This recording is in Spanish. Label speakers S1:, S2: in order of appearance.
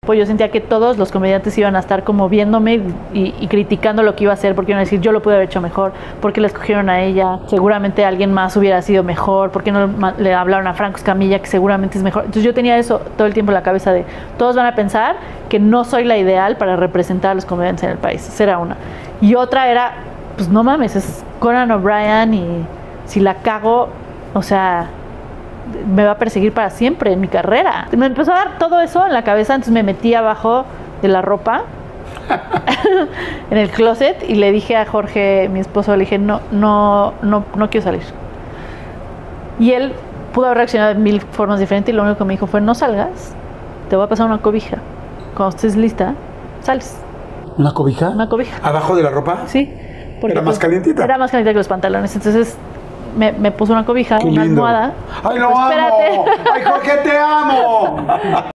S1: tiempo yo sentía que todos los comediantes iban a estar como viéndome y criticando lo que iba a hacer, porque iban a decir, yo lo pude haber hecho mejor, porque la escogieron a ella, seguramente alguien más hubiera sido mejor, porque no le hablaron a Franco Escamilla, que seguramente es mejor. Entonces yo tenía eso todo el tiempo en la cabeza de, todos van a pensar que no soy la ideal para representar a los comediantes en el país. Esa era una. Y otra era, pues no mames, es Conan O'Brien y si la cago, o sea, me va a perseguir para siempre en mi carrera. Me empezó a dar todo eso en la cabeza, entonces me metí abajo de la ropa en el closet y le dije a Jorge, mi esposo, le dije, no quiero salir. Y él pudo haber reaccionado de 1000 formas diferentes y lo único que me dijo fue, no salgas, te voy a pasar una cobija. Cuando estés lista, sales.
S2: ¿Una cobija?
S1: Una cobija.
S2: ¿Abajo de la ropa?
S1: Sí.
S2: ¿Era más calientita?
S1: Era más calientita que los pantalones, entonces me puso una cobija, una almohada.
S2: ¡Ay, lo amo! ¡Ay, Jorge, te amo!